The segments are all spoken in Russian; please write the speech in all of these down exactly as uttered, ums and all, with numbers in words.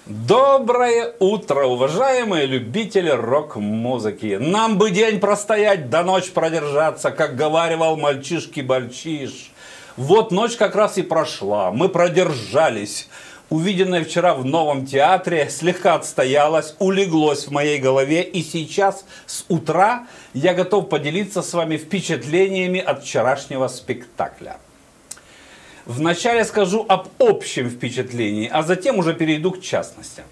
Доброе утро, уважаемые любители рок-музыки. Нам бы день простоять, до ночь продержаться, как говаривал мальчишки-бальчиш. Вот ночь как раз и прошла, мы продержались. Увиденное вчера в Новом театре слегка отстоялось, улеглось в моей голове. И сейчас с утра я готов поделиться с вами впечатлениями от вчерашнего спектакля. Вначале скажу об общем впечатлении, а затем уже перейду к частностям.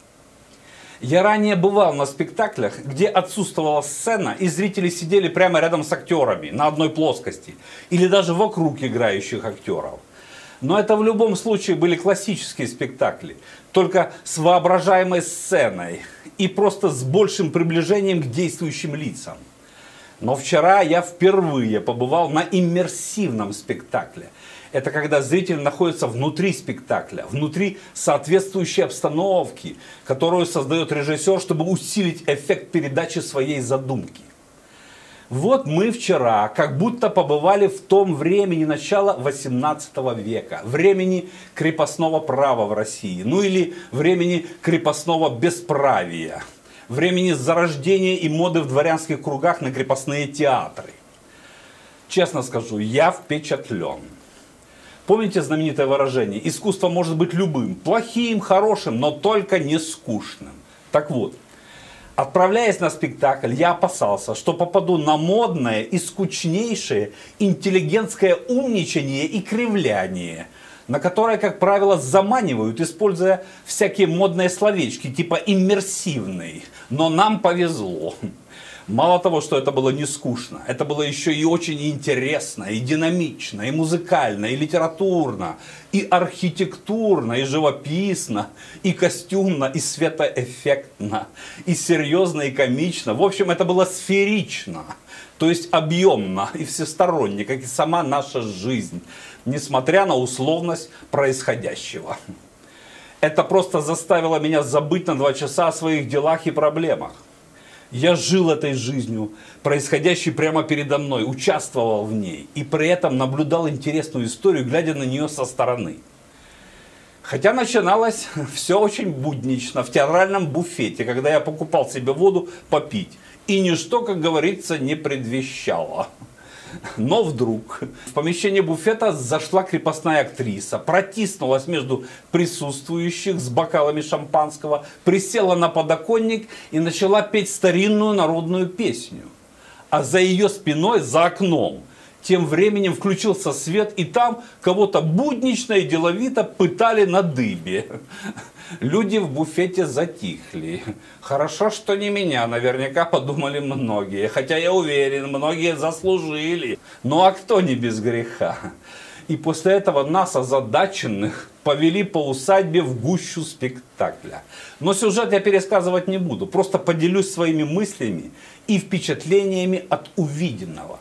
Я ранее бывал на спектаклях, где отсутствовала сцена, и зрители сидели прямо рядом с актерами, на одной плоскости, или даже вокруг играющих актеров. Но это в любом случае были классические спектакли, только с воображаемой сценой и просто с большим приближением к действующим лицам. Но вчера я впервые побывал на иммерсивном спектакле. Это когда зритель находится внутри спектакля, внутри соответствующей обстановки, которую создает режиссер, чтобы усилить эффект передачи своей задумки. Вот мы вчера как будто побывали в том времени начала восемнадцатого века, времени крепостного права в России, ну или времени крепостного бесправия, времени зарождения и моды в дворянских кругах на крепостные театры. Честно скажу, я впечатлен. Помните знаменитое выражение: искусство может быть любым, плохим, хорошим, но только не скучным. Так вот, отправляясь на спектакль, я опасался, что попаду на модное и скучнейшее интеллигентское умничание и кривляние, на которое, как правило, заманивают, используя всякие модные словечки, типа иммерсивный. Но нам повезло. Мало того, что это было не скучно, это было еще и очень интересно, и динамично, и музыкально, и литературно, и архитектурно, и живописно, и костюмно, и светоэффектно, и серьезно, и комично. В общем, это было сферично, то есть объемно и всесторонне, как и сама наша жизнь, несмотря на условность происходящего. Это просто заставило меня забыть на два часа о своих делах и проблемах. Я жил этой жизнью, происходящей прямо передо мной, участвовал в ней и при этом наблюдал интересную историю, глядя на нее со стороны. Хотя начиналось все очень буднично, в театральном буфете, когда я покупал себе воду попить. И ничто, как говорится, не предвещало. Но вдруг в помещение буфета зашла крепостная актриса, протиснулась между присутствующих с бокалами шампанского, присела на подоконник и начала петь старинную народную песню. А за ее спиной, за окном, тем временем включился свет, и там кого-то буднично и деловито пытали на дыбе. Люди в буфете затихли. Хорошо, что не меня, наверняка подумали многие. Хотя я уверен, многие заслужили. Ну а кто не без греха? И после этого нас, озадаченных, повели по усадьбе в гущу спектакля. Но сюжет я пересказывать не буду. Просто поделюсь своими мыслями и впечатлениями от увиденного.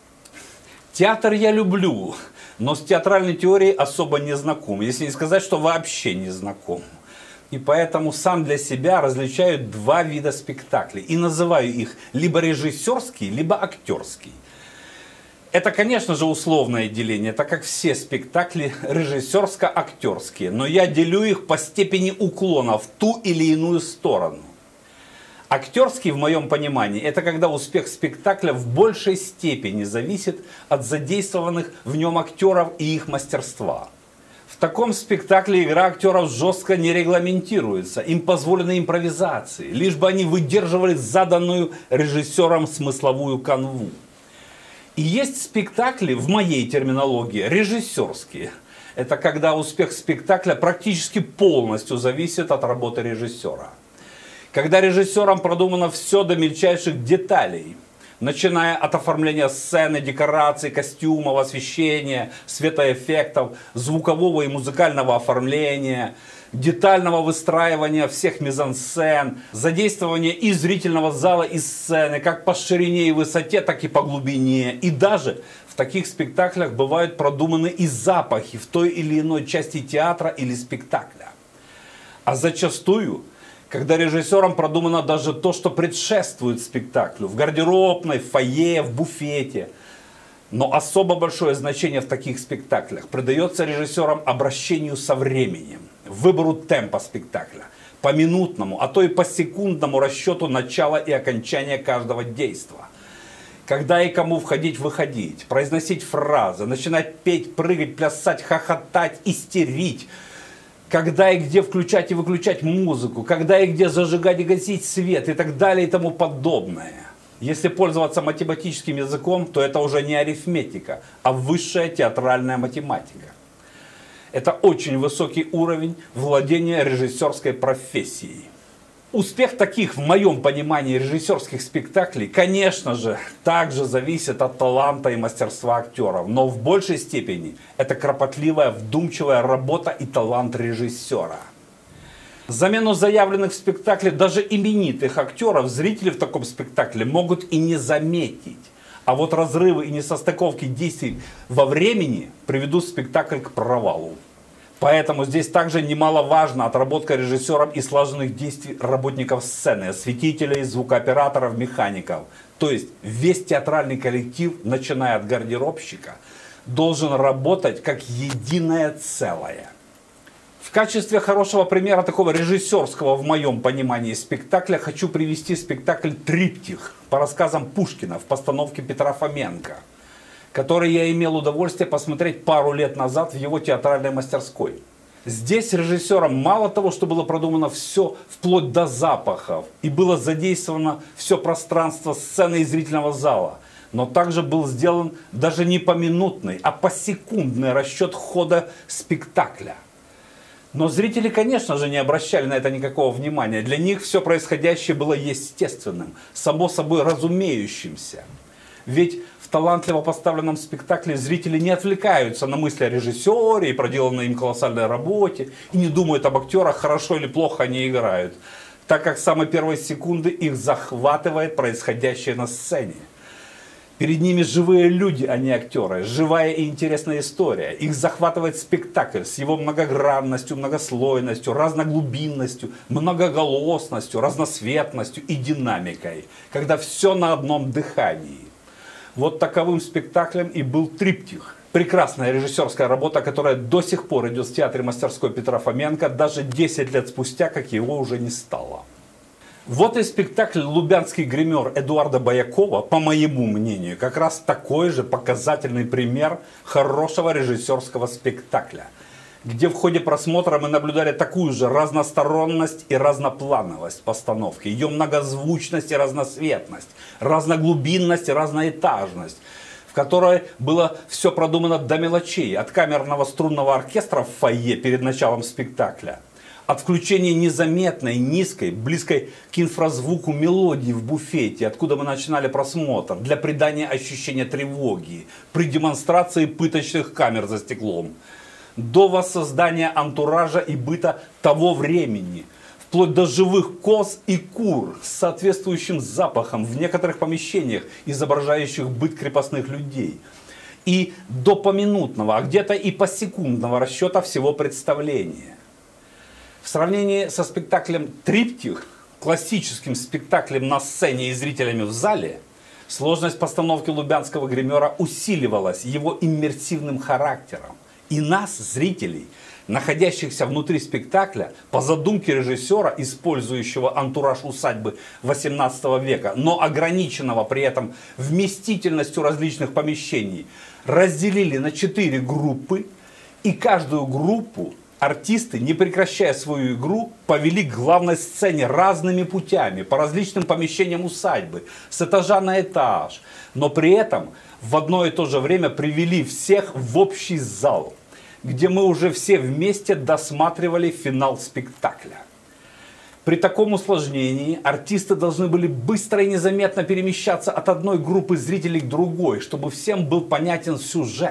Театр я люблю, но с театральной теорией особо не знаком. Если не сказать, что вообще не знаком. И поэтому сам для себя различаю два вида спектаклей. И называю их либо режиссерский, либо актерский. Это, конечно же, условное деление, так как все спектакли режиссерско-актерские. Но я делю их по степени уклона в ту или иную сторону. Актерский, в моем понимании, это когда успех спектакля в большей степени зависит от задействованных в нем актеров и их мастерства. В таком спектакле игра актеров жестко не регламентируется, им позволены импровизации, лишь бы они выдерживали заданную режиссером смысловую канву. И есть спектакли, в моей терминологии, режиссерские. Это когда успех спектакля практически полностью зависит от работы режиссера. Когда режиссером продумано все до мельчайших деталей, начиная от оформления сцены, декораций, костюмов, освещения, светоэффектов, звукового и музыкального оформления, детального выстраивания всех мизансцен, задействования и зрительного зала, и сцены, как по ширине и высоте, так и по глубине. И даже в таких спектаклях бывают продуманы и запахи в той или иной части театра или спектакля. А зачастую, когда режиссером продумано даже то, что предшествует спектаклю, в гардеробной, в фойе, в буфете. Но особо большое значение в таких спектаклях придается режиссерам обращению со временем. выбору темпа спектакля, по минутному, а то и по секундному расчету начала и окончания каждого действия. Когда и кому входить-выходить, произносить фразы, начинать петь, прыгать, плясать, хохотать, истерить. Когда и где включать и выключать музыку, когда и где зажигать и гасить свет и так далее и тому подобное. Если пользоваться математическим языком, то это уже не арифметика, а высшая театральная математика. Это очень высокий уровень владения режиссерской профессией. Успех таких, в моем понимании, режиссерских спектаклей, конечно же, также зависит от таланта и мастерства актеров. Но в большей степени это кропотливая, вдумчивая работа и талант режиссера. Замену заявленных в спектакле даже именитых актеров зрители в таком спектакле могут и не заметить. А вот разрывы и несостыковки действий во времени приведут спектакль к провалу. Поэтому здесь также немаловажна отработка режиссером и слаженных действий работников сцены, осветителей, звукооператоров, механиков. То есть весь театральный коллектив, начиная от гардеробщика, должен работать как единое целое. В качестве хорошего примера такого режиссерского, в моем понимании, спектакля хочу привести спектакль «Триптих» по рассказам Пушкина в постановке Петра Фоменко, который я имел удовольствие посмотреть пару лет назад в его театральной мастерской. Здесь режиссером мало того, что было продумано все вплоть до запахов, и было задействовано все пространство сцены и зрительного зала, но также был сделан даже не поминутный, а посекундный расчет хода спектакля. Но зрители, конечно же, не обращали на это никакого внимания. Для них все происходящее было естественным, само собой разумеющимся. Ведь в талантливо поставленном спектакле зрители не отвлекаются на мысли о режиссере и проделанной им колоссальной работе, и не думают об актерах, хорошо или плохо они играют, так как с самой первой секунды их захватывает происходящее на сцене. Перед ними живые люди, а не актеры, живая и интересная история. Их захватывает спектакль с его многогранностью, многослойностью, разноглубинностью, многоголосностью, разноцветностью и динамикой, когда все на одном дыхании. Вот таковым спектаклем и был «Триптих». Прекрасная режиссерская работа, которая до сих пор идет в театре мастерской Петра Фоменко, даже десять лет спустя, как его уже не стало. Вот и спектакль «Лубянский гример» Эдуарда Боякова, по моему мнению, как раз такой же показательный пример хорошего режиссерского спектакля, где в ходе просмотра мы наблюдали такую же разносторонность и разноплановость постановки, ее многозвучность и разноцветность, разноглубинность и разноэтажность, в которой было все продумано до мелочей, от камерного струнного оркестра в фойе перед началом спектакля, от включения незаметной, низкой, близкой к инфразвуку мелодии в буфете, откуда мы начинали просмотр, для придания ощущения тревоги, при демонстрации пыточных камер за стеклом, до воссоздания антуража и быта того времени, вплоть до живых коз и кур с соответствующим запахом в некоторых помещениях, изображающих быт крепостных людей, и до поминутного, а где-то и посекундного расчета всего представления. В сравнении со спектаклем «Триптих», классическим спектаклем на сцене и зрителями в зале, сложность постановки «Лубянского гримера» усиливалась его иммерсивным характером. И нас, зрителей, находящихся внутри спектакля, по задумке режиссера, использующего антураж усадьбы восемнадцатого века, но ограниченного при этом вместительностью различных помещений, разделили на четыре группы, и каждую группу артисты, не прекращая свою игру, повели к главной сцене разными путями, по различным помещениям усадьбы, с этажа на этаж, но при этом в одно и то же время привели всех в общий зал, где мы уже все вместе досматривали финал спектакля. При таком усложнении артисты должны были быстро и незаметно перемещаться от одной группы зрителей к другой, чтобы всем был понятен сюжет.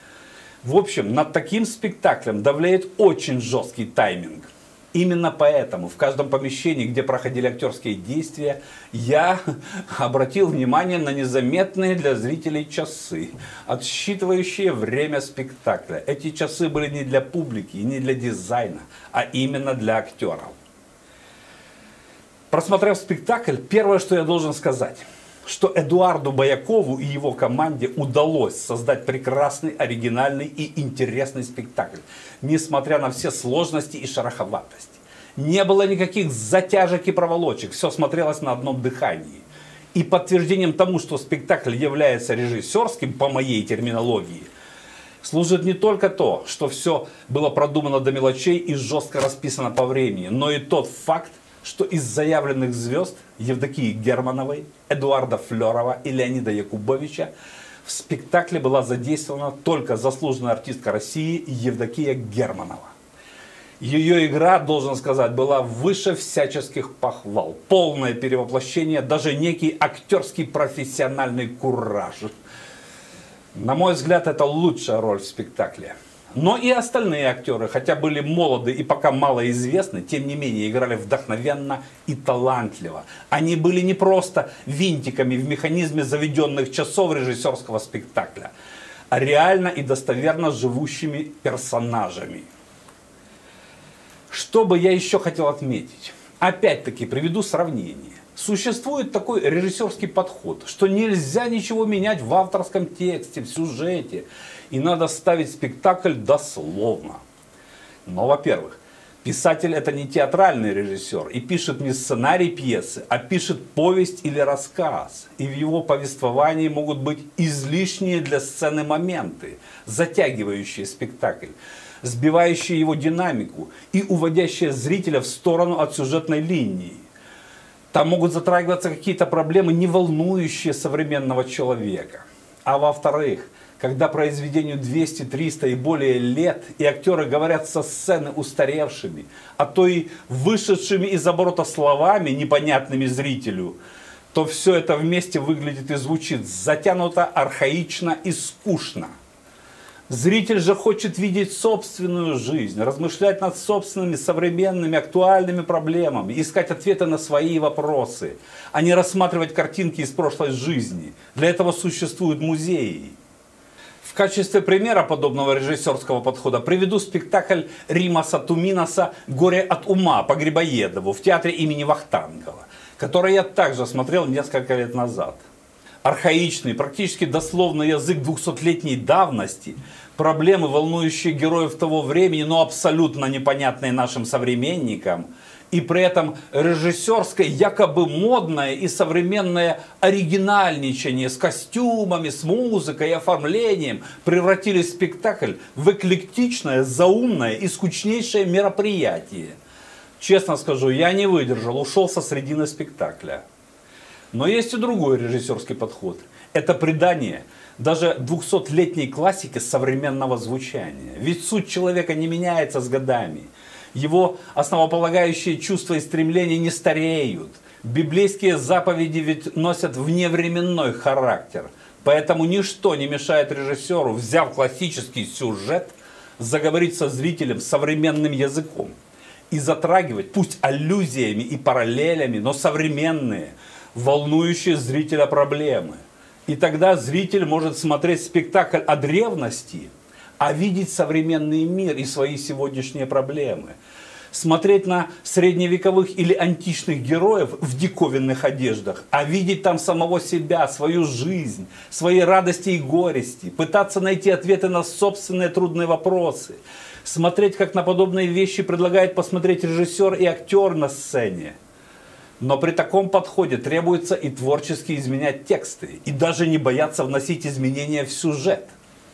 В общем, над таким спектаклем давляет очень жесткий тайминг. Именно поэтому в каждом помещении, где проходили актерские действия, я обратил внимание на незаметные для зрителей часы, отсчитывающие время спектакля. Эти часы были не для публики и не для дизайна, а именно для актеров. Просмотрев спектакль, первое, что я должен сказать. что Эдуарду Боякову и его команде удалось создать прекрасный, оригинальный и интересный спектакль, несмотря на все сложности и шероховатости. Не было никаких затяжек и проволочек, все смотрелось на одном дыхании. И подтверждением тому, что спектакль является режиссерским, по моей терминологии, служит не только то, что все было продумано до мелочей и жестко расписано по времени, но и тот факт, что из заявленных звезд Евдокии Германовой, Эдуарда Флерова и Леонида Якубовича в спектакле была задействована только заслуженная артистка России Евдокия Германова. Ее игра, должен сказать, была выше всяческих похвал. Полное перевоплощение, даже некий актерский профессиональный кураж. На мой взгляд, это лучшая роль в спектакле. Но и остальные актеры, хотя были молоды и пока малоизвестны, тем не менее играли вдохновенно и талантливо. Они были не просто винтиками в механизме заведенных часов режиссерского спектакля, а реально и достоверно живущими персонажами. Что бы я еще хотел отметить? Опять-таки приведу сравнение. Существует такой режиссерский подход, что нельзя ничего менять в авторском тексте, в сюжете. И надо ставить спектакль дословно. Но, во-первых, писатель это не театральный режиссер и пишет не сценарий пьесы, а пишет повесть или рассказ. И в его повествовании могут быть излишние для сцены моменты, затягивающие спектакль, сбивающие его динамику и уводящие зрителя в сторону от сюжетной линии. Там могут затрагиваться какие-то проблемы, не волнующие современного человека. А во-вторых, когда произведению двести, триста и более лет, и актеры говорят со сцены устаревшими, а то и вышедшими из оборота словами, непонятными зрителю, то все это вместе выглядит и звучит затянуто, архаично и скучно. Зритель же хочет видеть собственную жизнь, размышлять над собственными современными актуальными проблемами, искать ответы на свои вопросы, а не рассматривать картинки из прошлой жизни. Для этого существуют музеи. В качестве примера подобного режиссерского подхода приведу спектакль Римаса Туминаса «Горе от ума» по Грибоедову в театре имени Вахтангова, который я также смотрел несколько лет назад. Архаичный, практически дословный язык двухсотлетней давности, проблемы, волнующие героев того времени, но абсолютно непонятные нашим современникам, и при этом режиссерское, якобы модное и современное оригинальничание с костюмами, с музыкой и оформлением превратили спектакль в эклектичное, заумное и скучнейшее мероприятие. Честно скажу, я не выдержал, ушел со средины спектакля. Но есть и другой режиссерский подход. Это придание даже двухсотлетней классики современного звучания. Ведь суть человека не меняется с годами. Его основополагающие чувства и стремления не стареют. Библейские заповеди ведь носят вневременной характер. Поэтому ничто не мешает режиссеру, взяв классический сюжет, заговорить со зрителем современным языком. И затрагивать, пусть аллюзиями и параллелями, но современные, волнующие зрителя проблемы. И тогда зритель может смотреть спектакль о древности, а видеть современный мир и свои сегодняшние проблемы. Смотреть на средневековых или античных героев в диковинных одеждах, а видеть там самого себя, свою жизнь, свои радости и горести, пытаться найти ответы на собственные трудные вопросы. Смотреть, как на подобные вещи предлагает посмотреть режиссер и актер на сцене. Но при таком подходе требуется и творчески изменять тексты, и даже не бояться вносить изменения в сюжет.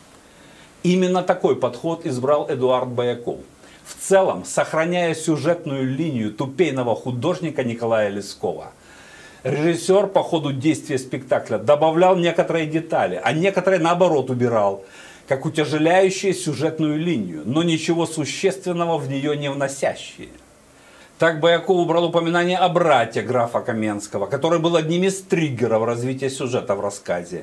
Именно такой подход избрал Эдуард Бояков, в целом сохраняя сюжетную линию тупейного художника Николая Лескова. Режиссер по ходу действия спектакля добавлял некоторые детали, а некоторые наоборот убирал, как утяжеляющие сюжетную линию, но ничего существенного в нее не вносящие. Так Бояков убрал упоминание о брате графа Каменского, который был одним из триггеров развития сюжета в рассказе.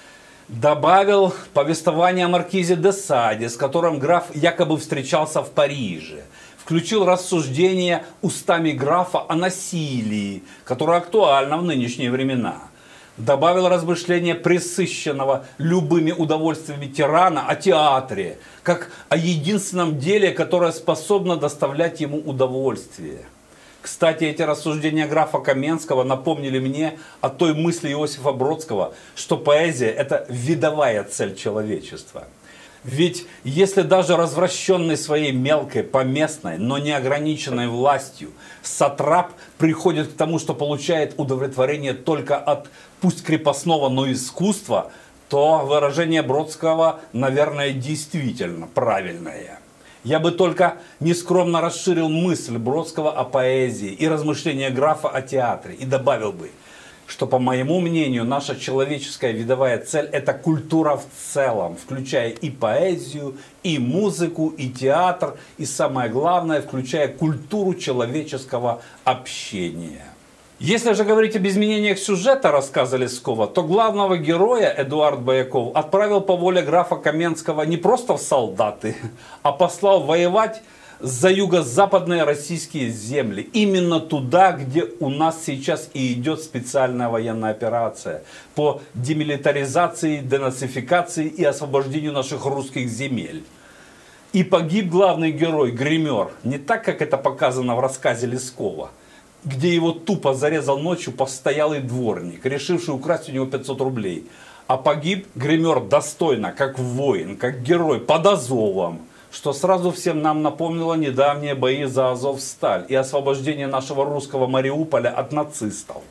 Добавил повествование о маркизе де Саде, с которым граф якобы встречался в Париже. Включил рассуждение устами графа о насилии, которое актуально в нынешние времена. Добавил размышления пресыщенного любыми удовольствиями тирана о театре, как о единственном деле, которое способно доставлять ему удовольствие. Кстати, эти рассуждения графа Каменского напомнили мне о той мысли Иосифа Бродского, что поэзия – это видовая цель человечества. Ведь если даже развращенный своей мелкой, поместной, но неограниченной властью, сатрап приходит к тому, что получает удовлетворение только от, пусть крепостного, но искусства, то выражение Бродского, наверное, действительно правильное. Я бы только нескромно расширил мысль Бродского о поэзии и размышления графа о театре и добавил бы, что, по моему мнению, наша человеческая видовая цель – это культура в целом, включая и поэзию, и музыку, и театр, и самое главное, включая культуру человеческого общения. Если же говорить об изменениях сюжета рассказа Лескова, то главного героя Эдуард Бояков отправил по воле графа Каменского не просто в солдаты, а послал воевать за юго-западные российские земли. Именно туда, где у нас сейчас и идет специальная военная операция по демилитаризации, денацификации и освобождению наших русских земель. И погиб главный герой, гример, не так, как это показано в рассказе Лескова, где его тупо зарезал ночью постоялый дворник, решивший украсть у него пятьсот рублей. А погиб гример достойно, как воин, как герой, под Азовом, что сразу всем нам напомнило недавние бои за Азовсталь и освобождение нашего русского Мариуполя от нацистов.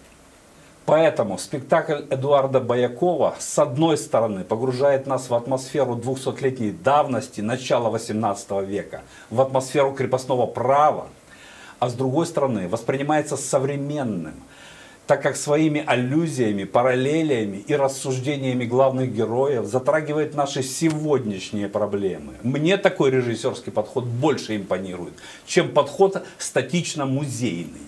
Поэтому спектакль Эдуарда Боякова с одной стороны погружает нас в атмосферу двухсотлетней давности, начала восемнадцатого века, в атмосферу крепостного права, а с другой стороны воспринимается современным, так как своими аллюзиями, параллелями и рассуждениями главных героев затрагивает наши сегодняшние проблемы. Мне такой режиссерский подход больше импонирует, чем подход статично-музейный.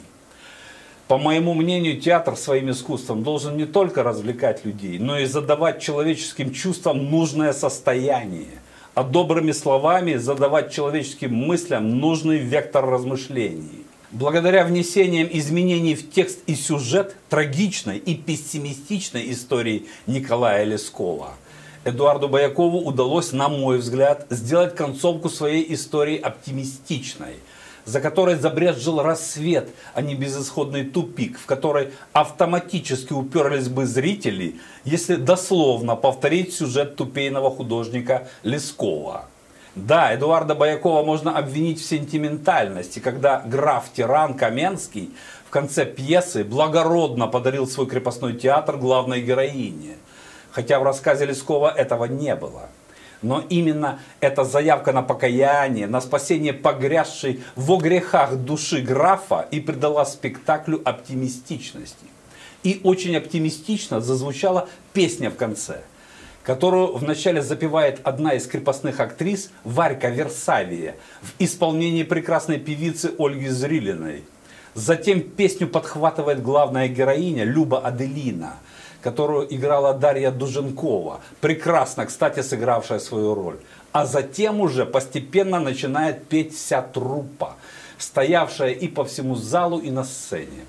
По моему мнению, театр своим искусством должен не только развлекать людей, но и задавать человеческим чувствам нужное состояние, а добрыми словами задавать человеческим мыслям нужный вектор размышлений. Благодаря внесениям изменений в текст и сюжет трагичной и пессимистичной истории Николая Лескова, Эдуарду Боякову удалось, на мой взгляд, сделать концовку своей истории оптимистичной, за которой забрезжил рассвет, а не безысходный тупик, в который автоматически уперлись бы зрители, если дословно повторить сюжет тупейного художника Лескова. Да, Эдуарда Боякова можно обвинить в сентиментальности, когда граф-тиран Каменский в конце пьесы благородно подарил свой крепостной театр главной героине. Хотя в рассказе Лескова этого не было. Но именно эта заявка на покаяние, на спасение погрязшей во грехах души графа и придала спектаклю оптимистичности. И очень оптимистично зазвучала песня в конце, которую вначале запевает одна из крепостных актрис Варька Версавия в исполнении прекрасной певицы Ольги Зрилиной. Затем песню подхватывает главная героиня Люба Аделина, которую играла Дарья Дуженкова, прекрасно, кстати, сыгравшая свою роль. А затем уже постепенно начинает петь вся труппа, стоявшая и по всему залу, и на сцене.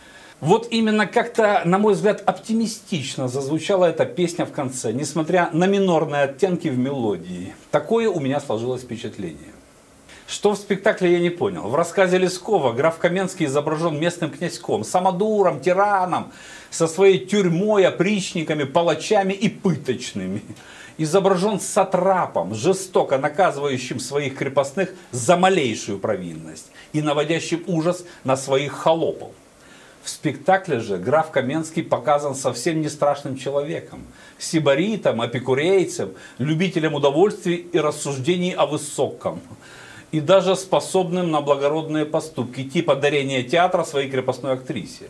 Вот именно как-то, на мой взгляд, оптимистично зазвучала эта песня в конце, несмотря на минорные оттенки в мелодии. Такое у меня сложилось впечатление. Что в спектакле, я не понял. В рассказе Лескова граф Каменский изображен местным князьком, самодуром, тираном, со своей тюрьмой, опричниками, палачами и пыточными. Изображен сатрапом, жестоко наказывающим своих крепостных за малейшую провинность и наводящим ужас на своих холопов. В спектакле же граф Каменский показан совсем не страшным человеком, сибаритом, эпикурейцем, любителем удовольствий и рассуждений о высоком, и даже способным на благородные поступки, типа дарения театра своей крепостной актрисе.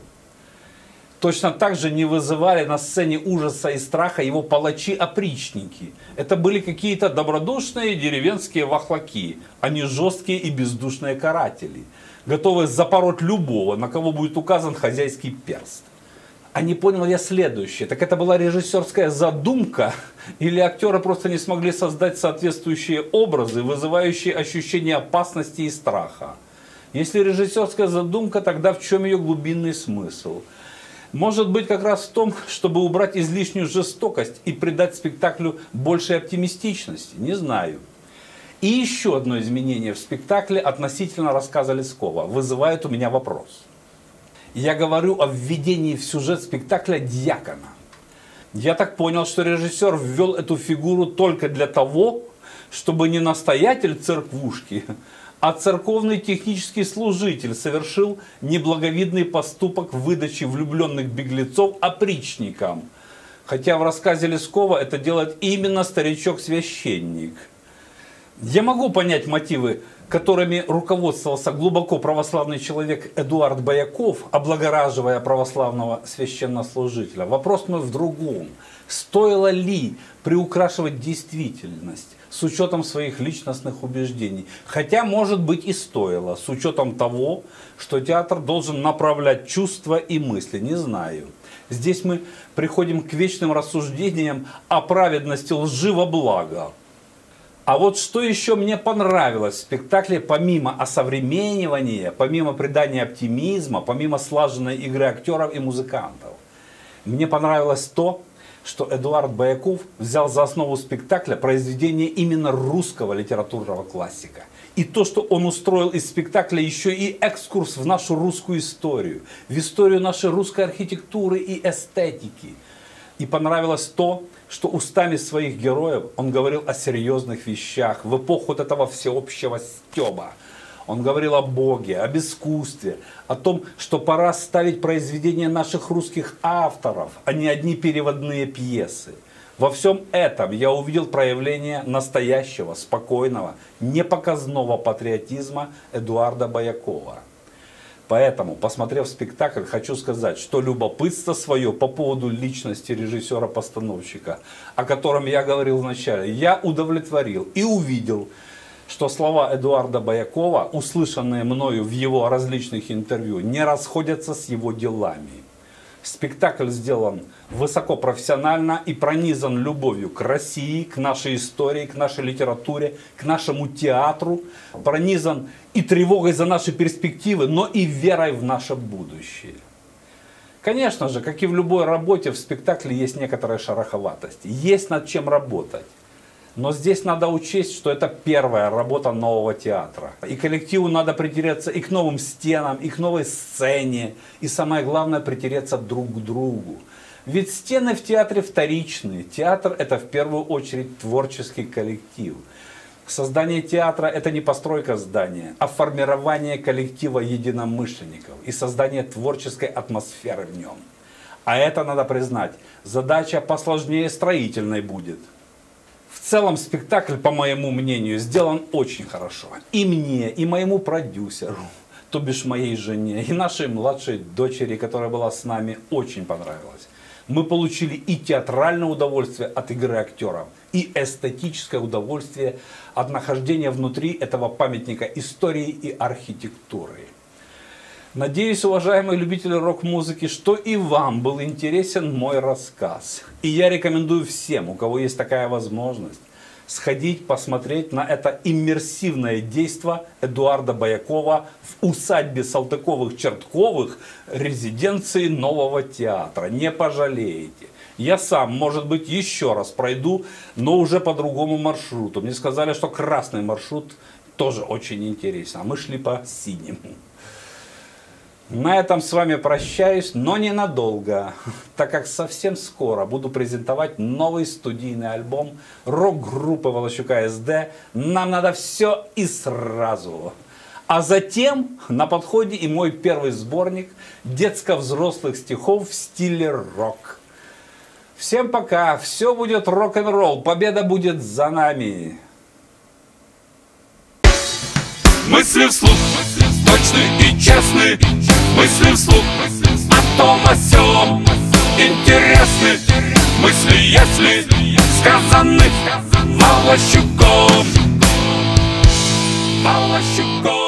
Точно так же не вызывали на сцене ужаса и страха его палачи-опричники. Это были какие-то добродушные деревенские вахлаки, а не жесткие и бездушные каратели, готовые запороть любого, на кого будет указан хозяйский перст. А не понял я следующее. Так это была режиссерская задумка, или актеры просто не смогли создать соответствующие образы, вызывающие ощущение опасности и страха? Если режиссерская задумка, тогда в чем ее глубинный смысл? Может быть, как раз в том, чтобы убрать излишнюю жестокость и придать спектаклю большей оптимистичности? Не знаю. И еще одно изменение в спектакле относительно рассказа Лескова вызывает у меня вопрос. Я говорю о введении в сюжет спектакля дьякона. Я так понял, что режиссер ввел эту фигуру только для того, чтобы не настоятель церквушки, а церковный технический служитель совершил неблаговидный поступок в выдаче влюбленных беглецов опричникам. Хотя в рассказе Лескова это делает именно старичок-священник. Я могу понять мотивы, которыми руководствовался глубоко православный человек Эдуард Бояков, облагораживая православного священнослужителя. Вопрос мой в другом. Стоило ли приукрашивать действительность с учетом своих личностных убеждений? Хотя, может быть, и стоило, с учетом того, что театр должен направлять чувства и мысли. Не знаю. Здесь мы приходим к вечным рассуждениям о праведности лжи во благо. А вот что еще мне понравилось в спектакле, помимо осовременивания, помимо придания оптимизма, помимо слаженной игры актеров и музыкантов. Мне понравилось то, что Эдуард Бояков взял за основу спектакля произведение именно русского литературного классика. И то, что он устроил из спектакля еще и экскурс в нашу русскую историю, в историю нашей русской архитектуры и эстетики. И понравилось то, что устами своих героев он говорил о серьезных вещах в эпоху вот этого всеобщего стёба. Он говорил о Боге, об искусстве, о том, что пора ставить произведения наших русских авторов, а не одни переводные пьесы. Во всем этом я увидел проявление настоящего, спокойного, непоказного патриотизма Эдуарда Боякова. Поэтому, посмотрев спектакль, хочу сказать, что любопытство свое по поводу личности режиссера-постановщика, о котором я говорил вначале, я удовлетворил и увидел, что слова Эдуарда Боякова, услышанные мною в его различных интервью, не расходятся с его делами. Спектакль сделан высокопрофессионально и пронизан любовью к России, к нашей истории, к нашей литературе, к нашему театру. Пронизан и тревогой за наши перспективы, но и верой в наше будущее. Конечно же, как и в любой работе, в спектакле есть некоторая шероховатость. Есть над чем работать. Но здесь надо учесть, что это первая работа нового театра. И коллективу надо притереться и к новым стенам, и к новой сцене. И самое главное, притереться друг к другу. Ведь стены в театре вторичные. Театр — это в первую очередь творческий коллектив. Создание театра — это не постройка здания, а формирование коллектива единомышленников и создание творческой атмосферы в нем. А это, надо признать, задача посложнее строительной будет. В целом спектакль, по моему мнению, сделан очень хорошо. И мне, и моему продюсеру, то бишь моей жене, и нашей младшей дочери, которая была с нами, очень понравилось. Мы получили и театральное удовольствие от игры актеров, и эстетическое удовольствие от нахождения внутри этого памятника истории и архитектуры. Надеюсь, уважаемые любители рок-музыки, что и вам был интересен мой рассказ. И я рекомендую всем, у кого есть такая возможность, сходить посмотреть на это иммерсивное действо Эдуарда Боякова в усадьбе Салтыковых-Чертковых резиденции Нового театра. Не пожалеете. Я сам, может быть, еще раз пройду, но уже по другому маршруту. Мне сказали, что красный маршрут тоже очень интересен, а мы шли по синему. На этом с вами прощаюсь, но ненадолго, так как совсем скоро буду презентовать новый студийный альбом рок-группы Волощука эс дэ «Нам надо все и сразу». А затем на подходе и мой первый сборник детско-взрослых стихов в стиле рок. Всем пока, все будет рок-н-ролл, победа будет за нами. Мысли вслух, точны и честны. Мысли вслух, о том о сём интересны. Мысли, если сказаны Волощуком, Волощуком.